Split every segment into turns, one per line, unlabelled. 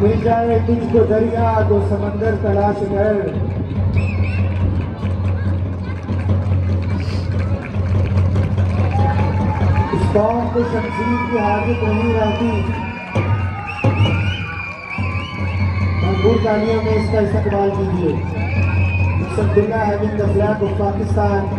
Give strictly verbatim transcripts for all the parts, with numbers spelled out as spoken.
मिल जाए तुझको दरिया तो समंदर तलाश कर, इस कौम को शमशीर की हाजत नहीं रहती। भरपूर तालियों में इसका इस्तकबाल कीजिए। Abdullah having the flag of Pakistan.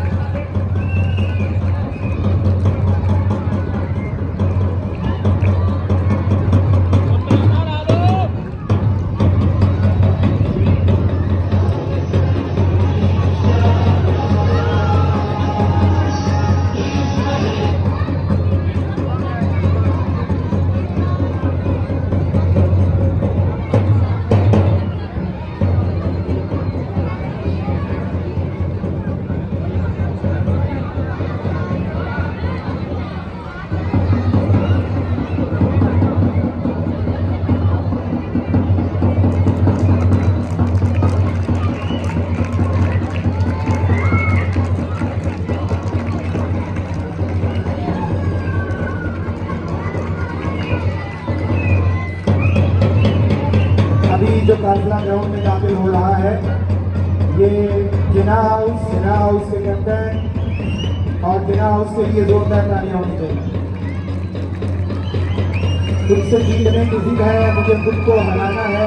जो काफिला ग्राउंड में दाखिल हो रहा है, ये जिना हाउस जिना हाउस के कैप्टन और जिना हाउस के लिए जोरदार तालियां होनी चाहिए। खुद से जीतने की जिद है, मुझे खुद को हराना है,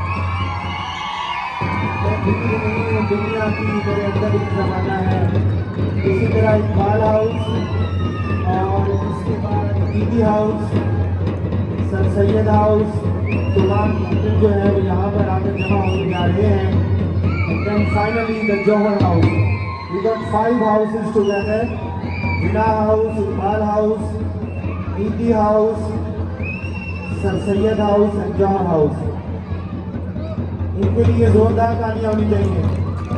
मैं फिक्र नहीं हूँ दुनिया की, मेरे अंदर एक जमाना है। इसी तरह इकबाल हाउस और उसके बाद दीदी हाउस, सर सैयद हाउस, तमाम जो है वो यहाँ पर आकर जमा होने जा रहे हैं। then finally the Johar house, we got five houses together, Jina house, Iqbal house, Didi house, Sir Sayyid house and Johar house। इनके लिए जोरदार तालियां होनी चाहिए।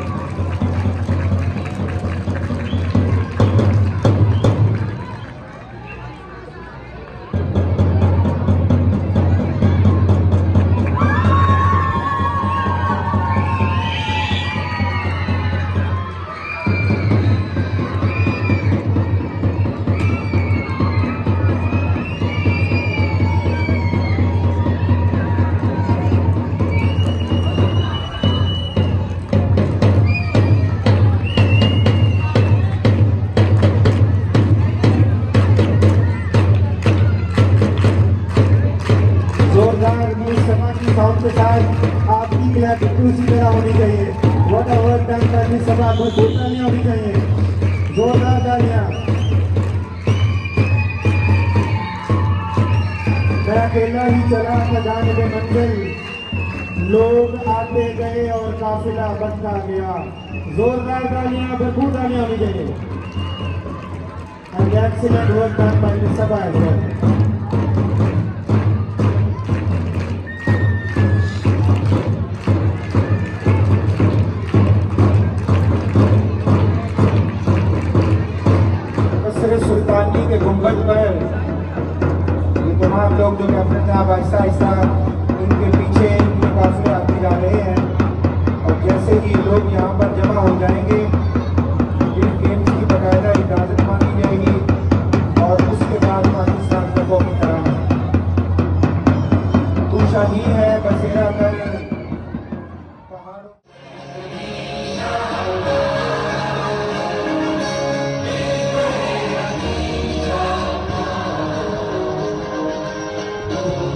के साथ आपकी क्लैप उसी तरह होनी चाहिए। What a work done by this sabha को तालियां होनी चाहिए, जोरदार तालियां। मैं अकेला ही चला था जाने के मंजिल, लोग आते गए और काफिला बनता गया। जोरदार तालियां, भरपूर तालियां होनी चाहिए। And excellent work done by this sabha as well. सुल्तानी के गुंबद पर ये तमाम लोग जो कैप्टन साहब आहिस्ता आहिस्ता इनके पीछे इनके काफिले आते जा रहे हैं और जैसे ही लोग यहाँ पर जमा हो जाएंगे इन गेम्स की बाकायदा इजाजत मांगी जाएगी और उसके बाद पाकिस्तान का कौमी तराना तू शाही है बसेरा कर पहाड़ों। Oh